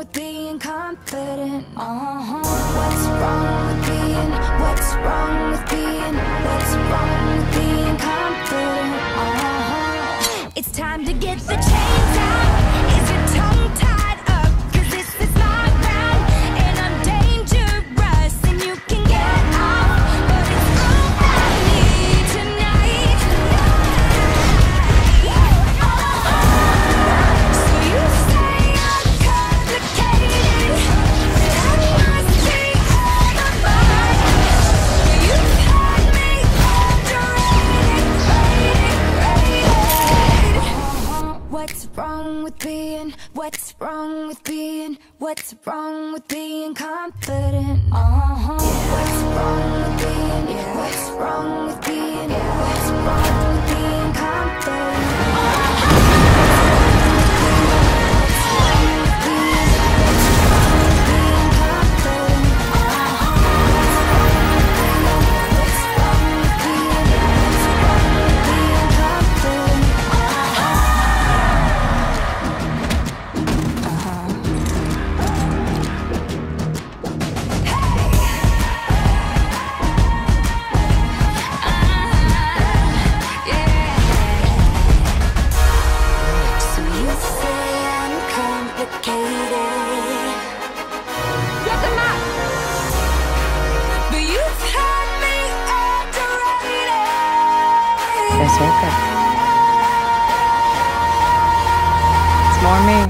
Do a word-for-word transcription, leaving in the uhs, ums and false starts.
with being confident? Uh-huh. What's wrong with being, what's wrong with being, what's wrong with being confident? Uh-huh. It's time to get the chains out. Is your tongue tied up? Cause this is my round, and I'm dangerous, and you can get off, but it's all I need tonight. So you say I'm complicated, that I must be out of mind. You've had me underrated, rated, rated. What's wrong with being, what's wrong with being, what's wrong with being confident? Uh-huh. What's wrong with being, what's wrong with being, what's wrong with being confident? Ahsoka. It's more me.